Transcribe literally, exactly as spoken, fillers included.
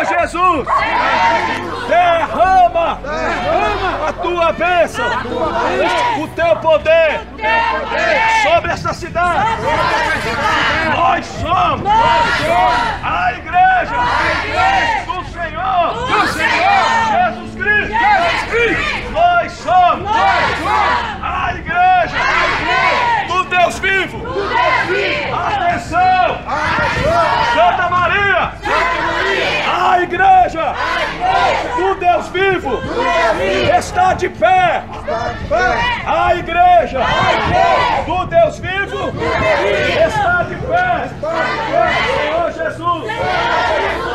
Jesus, derrama a tua bênção, o teu poder sobre essa cidade. Nós somos a igreja do Senhor Jesus Cristo. Nós somos a igreja do Deus vivo. Atenção! Santa Maria! A igreja do Deus vivo está de pé. A igreja do Deus vivo está de pé. Senhor Jesus!